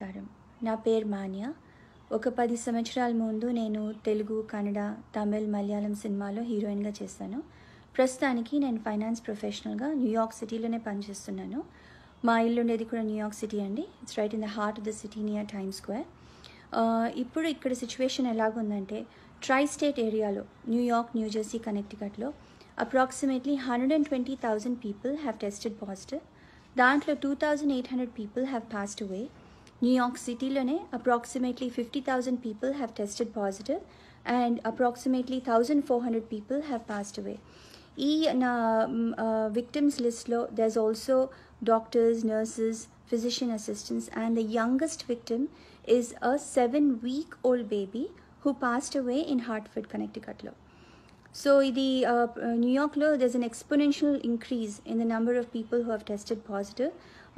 నమస్కారం. నా పేరు మాన్య. ఒక 10 సంవత్సరాల ముందు నేను తెలుగు, కన్నడ, తమిళ్, మలయాళం సినిమాలో హీరోయిన్గా చేశాను. ప్రస్తుతానికి నేను ఫైనాన్స్ ప్రొఫెషనల్గా న్యూయార్క్ సిటీలోనే పనిచేస్తున్నాను. మా ఇల్లు ఉండేది కూడా న్యూయార్క్ సిటీ అండి. It's right in the heart of the city near time square. ఇప్పుడు ఇక్కడ సిచ్యువేషన్ ఎలాగుందంటే, ట్రై స్టేట్ ఏరియాలో న్యూయార్క్, న్యూజెర్సీ, కనెక్టికట్లో approximately 120,000 people have tested positive. దాంట్లో 2,800 people have passed away. New York సిటీలోనే approximately 50,000 people have tested positive and approximately 1,400 people have passed away. ఈ నా victims లిస్ట్లో there's also doctors, nurses, physician assistants and the youngest victim is a 7-week-old baby who passed away in Hartford, Connecticut. So, New York, there's an exponential increase in the number of people who have tested positive.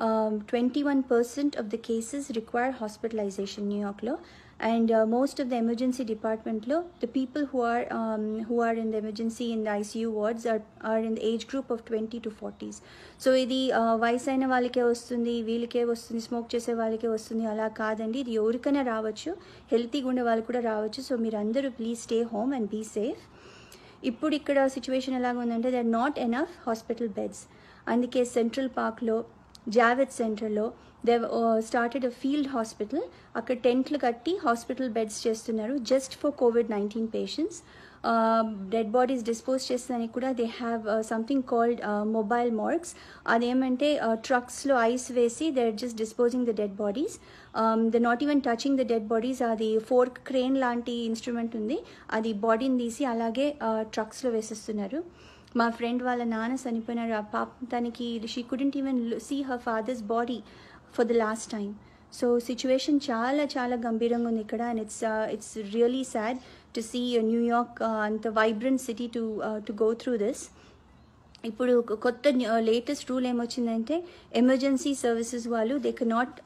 21% of the cases require hospitalization in New York, and most of the emergency department, the people who are in the emergency in the ICU wards are in the age group of 20 to 40s. So ఇది వయసైన వాళ్ళకే వస్తుంది, వీళ్ళకే వస్తుంది, smoke చేసే వాళ్ళకే వస్తుంది అలా కాదండి. ఇది ఎవరికైనా రావచ్చు, హెల్తీగా ఉండే వాళ్ళు కూడా రావచ్చు. సో మీరు అందరూ please stay home and be safe. ఇప్పుడు ఇక్కడ సిచ్యువేషన్ ఎలాగ ఉందంటే, they are not enough hospital beds. అందుకే సెంట్రల్ పార్క్లో, జావెద్ సెంటర్లో they started a field hospital. అక్కడ టెంట్లు కట్టి హాస్పిటల్ బెడ్స్ చేస్తున్నారు just for COVID-19 patients. Dead bodies dispose చేస్తానికి కూడా they have something called mobile morgues. అదేమంటే ట్రక్స్లో ఐస్ వేసి they are just disposing the dead bodies. They not even touching the dead bodies. అది ఫోర్క్ క్రేన్ లాంటి instrument ఉంది, అది బాడీని తీసి అలాగే ట్రక్స్లో వేసేస్తున్నారు. మా ఫ్రెండ్ వాళ్ళ నాన్న చనిపోయినారు. ఆ పాప తనకి she couldn't even see her father's body for the last time. So situation చాలా చాలా గంభీరంగా ఉంది ఇక్కడ. And it's really sad to see New York అంత vibrant city to go through this. ఇప్పుడు కొత్త లేటెస్ట్ రూల్ ఏమొచ్చిందంటే, ఎమర్జెన్సీ సర్వీసెస్ వాళ్ళు they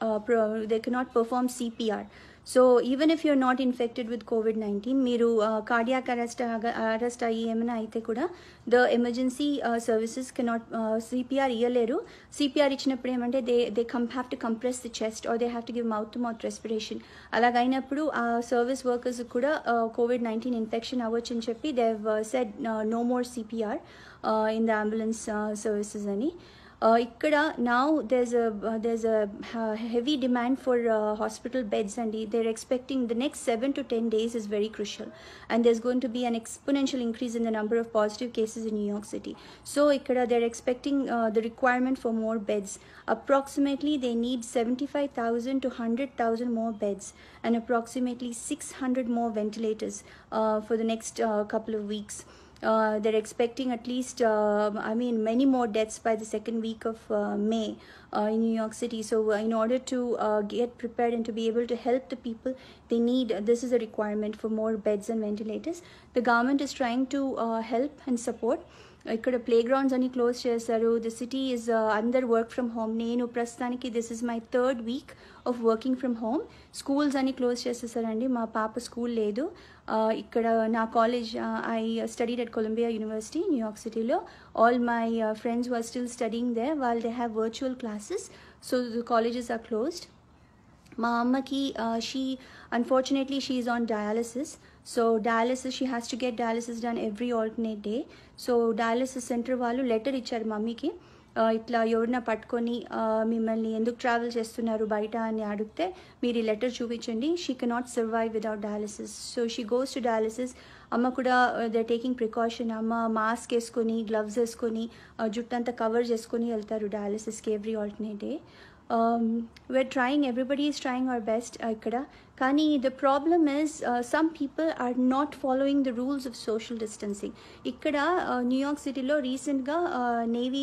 cannot perform CPR. So even if you're not infected with COVID-19, మీరు కార్డియాక్ అరెస్ట్ అయ్యి ఏమైనా అయితే కూడా the emergency services cannot CPR ఇవ్వలేరు. CPR ఇచ్చినప్పుడు ఏమంటే they have to compress the chest or they have to give mouth to mouth respiration. అలాగైనప్పుడు ఆ సర్వీస్ వర్కర్స్ కూడా COVID-19 ఇన్ఫెక్షన్ అవ్వచ్చు అని చెప్పి they have said no more CPR in the ambulance services ani. ఇక్కడ now there's a heavy demand for hospital beds, and they're expecting the next 7 to 10 days is very crucial, and there's going to be an exponential increase in the number of positive cases in New York City. So ikkada they're expecting the requirement for more beds. Approximately they need 75,000 to 100,000 more beds and approximately 600 more ventilators for the next couple of weeks. They're expecting at least many more deaths by the second week of May in New York City. So in order to get prepared and to be able to help the people, this is a requirement for more beds and ventilators. The government is trying to help and support. ఇక్కడ playgrounds అన్ని close చేశారు. The city is under work from home. నేను ప్రస్తుతానికి this is my 3rd week of working from home. Schools అన్ని close చేసేసారండి. మా పాప school లేదు. ఇక్కడ నా college, I studied at Columbia university New York సిటీలో. All my friends who are still studying there, వాళ్ళు they have virtual classes. So the colleges are closed. మా అమ్మకి unfortunately she is on dialysis. So dialysis, she has to get dialysis done every alternate day. So dialysis center వాళ్ళు letter ఇచ్చారు మమ్మీకి. ఇట్లా ఎవరిన పట్టుకొని మిమ్మల్ని ఎందుకు ట్రావెల్ చేస్తున్నారు బయట అని అడిగితే మీరు ఈ లెటర్ చూపించండి. She cannot survive without dialysis. So she goes to dialysis. అమ్మ కూడా దే టేకింగ్ ప్రికాషన్. అమ్మ మాస్క్ వేసుకొని, గ్లవ్స్ వేసుకొని, జుట్టంతా కవర్ చేసుకొని వెళ్తారు డయాలిసిస్కి every alternate day. We're trying, everybody is trying our best ikkada. Kani the problem is some people are not following the rules of social distancing. Ikkada New York City lo recent ga Navy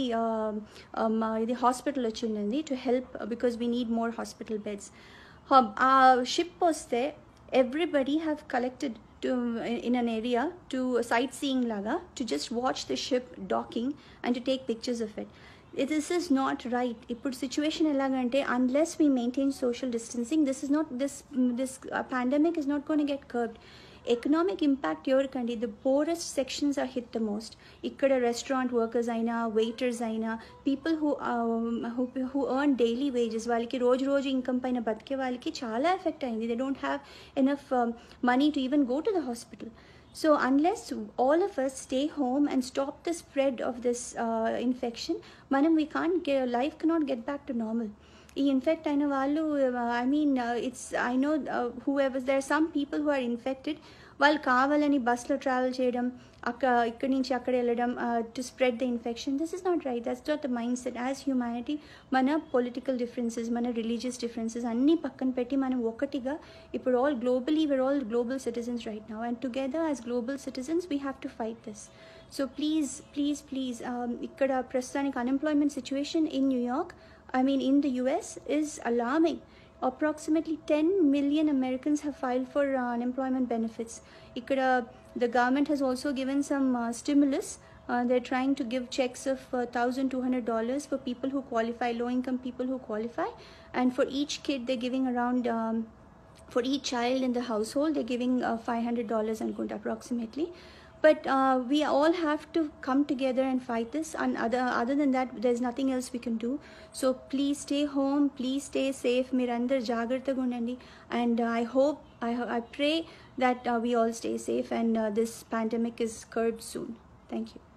idi hospital ochindindi to help because we need more hospital beds. Ship poste everybody have collected in an area to sightseeing laga to just watch the ship docking and to take pictures of it. This is not right. ఇప్పుడు situation ఎలాగంటే, unless we maintain social distancing, this pandemic is not going to get curbed. Economic impact ఎవరికండి? The poorest sections are hit the most. ఇక్కడ restaurant workers అయినా, waiters అయినా, people who earn daily wages, వాళ్ళకి రోజు income పైన బతికే వాళ్ళకి చాలా ఎఫెక్ట్ అయింది. They don't have enough money to even go to the hospital. So unless all of us stay home and stop the spread of this infection, life cannot get back to normal. ఈ infect అయిన వాళ్ళు, I know whoever, there are some people who are infected, వాళ్ళు కావాలని బస్లో travel చేయడం, ఇక్కడి నుంచి అక్కడ వెళ్ళడం to spread the infection. This is not right. That's not the mindset. As humanity మన పొలిటికల్ డిఫరెన్సెస్, మన రిలీజియస్ డిఫరెన్సెస్ అన్నీ పక్కన పెట్టి మనం ఒకటిగా ఇప్పుడు we're all global citizens right now, and together as global citizens we have to fight this. So please ఇక్కడ ప్రస్తుతానికి unemployment situation in New York, in the US is alarming. Approximately 10 million Americans have filed for unemployment benefits. The government has also given some stimulus. They're trying to give checks of $1,200 for people who qualify, low-income people who qualify. And for each kid, they're giving around, for each child in the household, they're giving $500 approximately. But we all have to come together and fight this. And other than that, there's nothing else we can do. So please stay home. Please stay safe. Mirandar jagrataga undandi. And I pray that we all stay safe and this pandemic is curbed soon. Thank you.